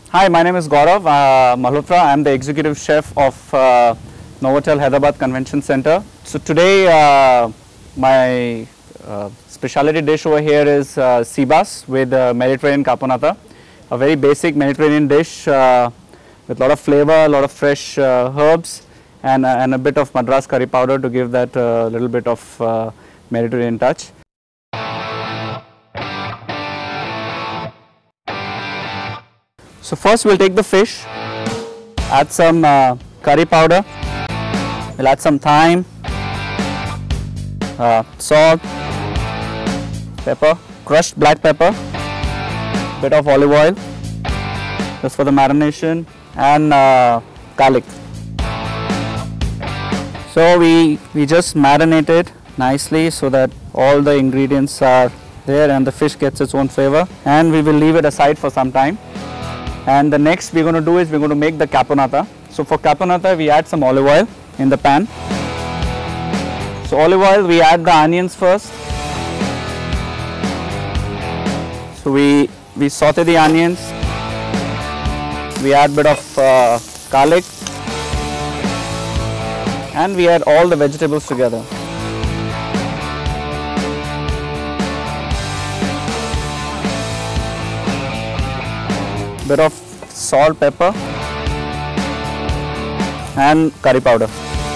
Hi, my name is Gaurav Malhotra. I am the Executive Chef of Novotel Hyderabad Convention Center. So today my specialty dish over here is Seabass with Mediterranean Caponata. A very basic Mediterranean dish with a lot of flavor, a lot of fresh herbs and a bit of Madras curry powder to give that little bit of Mediterranean touch. So first we'll take the fish, add some curry powder, we'll add some thyme, salt, pepper, crushed black pepper, bit of olive oil just for the marination, and garlic. So we just marinate it nicely so that all the ingredients are there and the fish gets its own flavor, and we will leave it aside for some time. And the next we're going to do is we're going to make the caponata. So for caponata we add some olive oil in the pan. So olive oil, we add the onions first. So we saute the onions. We add a bit of garlic. And we add all the vegetables together. Bit of salt, pepper and curry powder.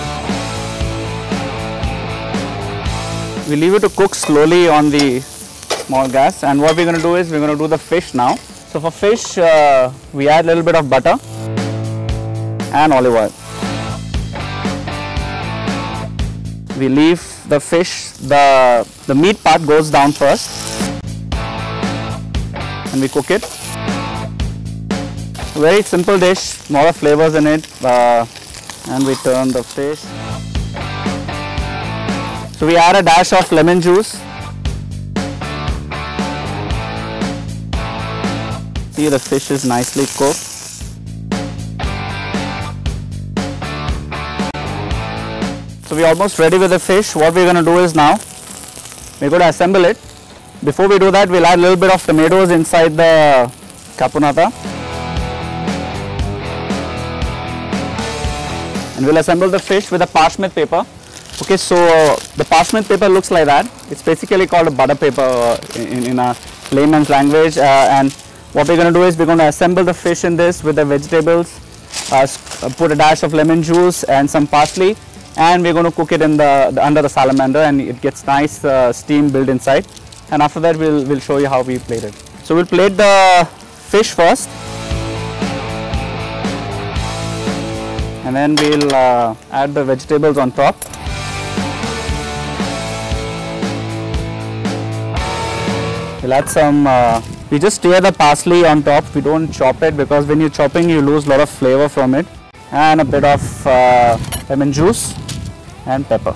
We leave it to cook slowly on the small gas, and what we're going to do is we're going to do the fish now. So for fish we add a little bit of butter and olive oil. We leave the fish, the meat part goes down first and we cook it. Very simple dish, lot of flavors in it, and we turn the fish. So we add a dash of lemon juice. See, the fish is nicely cooked. So we're almost ready with the fish. What we're going to do is now, we're going to assemble it. Before we do that, we'll add a little bit of tomatoes inside the caponata. And we'll assemble the fish with a parchment paper. Okay, so the parchment paper looks like that. It's basically called a butter paper in a layman's language. And what we're going to do is we're going to assemble the fish in this with the vegetables, put a dash of lemon juice and some parsley, and we're going to cook it in under the salamander, and it gets nice steam built inside. And after that we'll show you how we plate it. So we'll plate the fish first. And then we'll add the vegetables on top. We'll add some, we just tear the parsley on top. We don't chop it because when you're chopping you lose a lot of flavor from it. And a bit of lemon juice and pepper.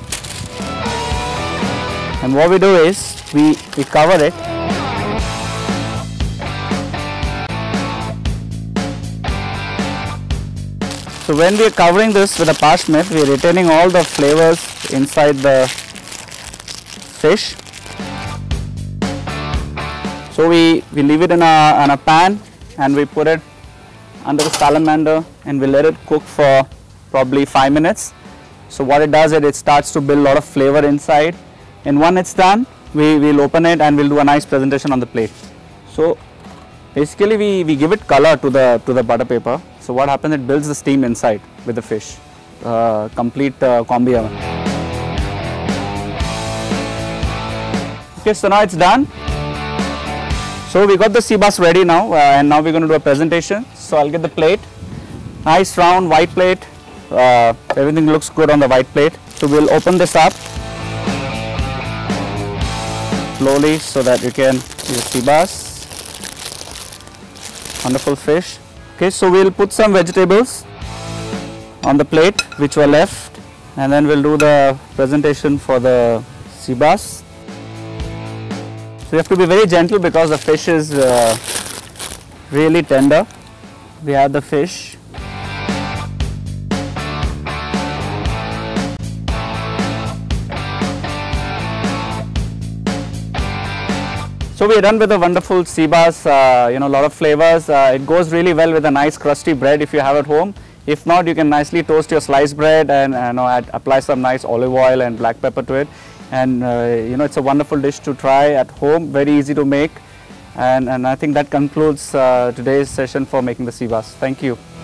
And what we do is we cover it. So when we are covering this with a parchment, we are retaining all the flavors inside the fish. So we leave it in a pan and we put it under the salamander and we let it cook for probably 5 minutes. So what it does is it starts to build a lot of flavor inside, and when it's done, we'll open it and we'll do a nice presentation on the plate. So basically we give it color to the butter paper. So what happens, it builds the steam inside with the fish. Complete combi oven. Okay, so now it's done. So we got the Seabass ready now, and now we're going to do a presentation. So I'll get the plate. Nice round white plate. Everything looks good on the white plate. So we'll open this up slowly so that you can see the Seabass. Wonderful fish. Okay, so we'll put some vegetables on the plate which were left, and then we'll do the presentation for the Seabass. So you have to be very gentle because the fish is really tender. We have the fish. So we are done with a wonderful Seabass, you know, a lot of flavors. It goes really well with a nice crusty bread if you have at home. If not, you can nicely toast your sliced bread and apply some nice olive oil and black pepper to it. And you know, it's a wonderful dish to try at home, very easy to make. And I think that concludes today's session for making the Seabass. Thank you.